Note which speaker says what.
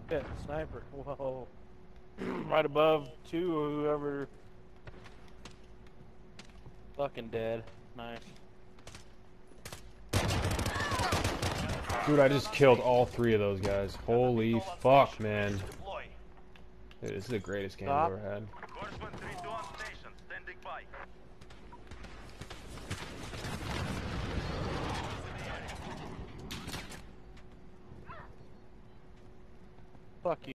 Speaker 1: Yeah, sniper. Whoa. Right above two or whoever. Fucking dead. Nice.
Speaker 2: Dude, I just killed all three of those guys. Holy fuck, man. Dude, this is the greatest game I've ever had.
Speaker 1: Fuck you.